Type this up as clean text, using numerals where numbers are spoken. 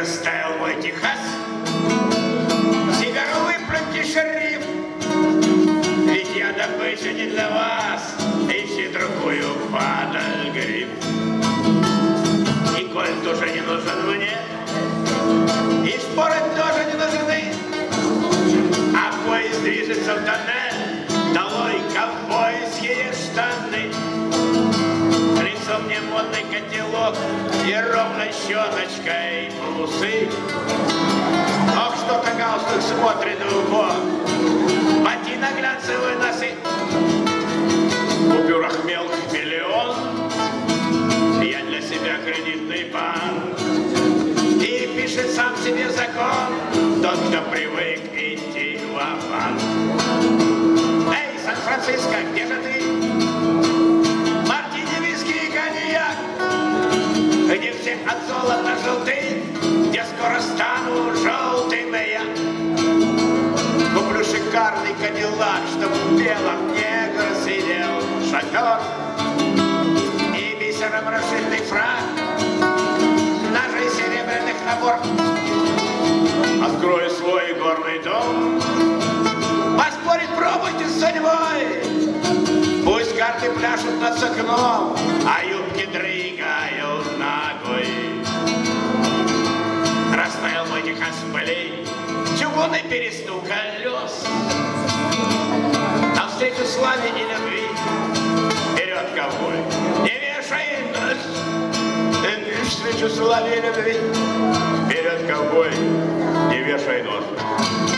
растаял мой Техас. Сигару выплюньте, шериф, ведь я добыча не для вас. Ищи другую падаль, гриб. И кольт уже не нужен мне, и шпоры тоже не нужны. А поезд движется в тоннель, долой ковбойские штаны. Лицо мне модный котелок и ровной щеточкой усы. Ох, что-то галстук смотрит в упор, ботина глянцевые носы. В купюрах мелких миллион, я для себя кредитный банк. И пишет сам себе закон тот, кто привык идти в банк. Эй, Сан-Франциско, где же ты? Мартини, виски и коньяк, где все от золота желты, где скоро стану желтым я. Куплю шикарный кадиллак, чтоб в белом негр сидел шофер. И бисером расшитый фрак, ножей серебряных набор. Открою свой горный дом, поспорить пробуйте с судьбой. Пусть карты пляшут над окном, а юбки дрыгают ногой. Растаял мой Техас в пыли, чугунный перестук колес. Навстречу славе и любви вперед, ковбой, не вешай нос. Навстречу славе и любви вперед, ковбой, не вешай нос.